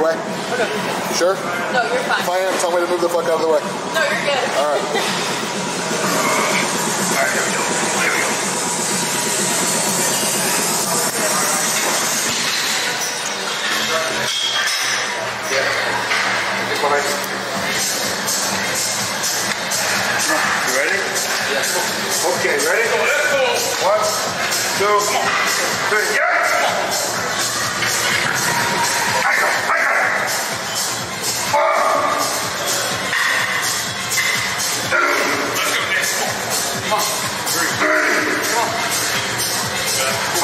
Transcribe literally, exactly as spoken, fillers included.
way? Okay. Sure? No, you're fine. If I am, tell me to move the fuck out of the way. No, you're good. All right. Alright, here we go. Here we go. Yeah. This one right. You ready? Yeah. Okay, ready? Let's go. One, two, three, yeah! I got it, I got it! One, two, let's go, Nick. Come on. Three. Come on.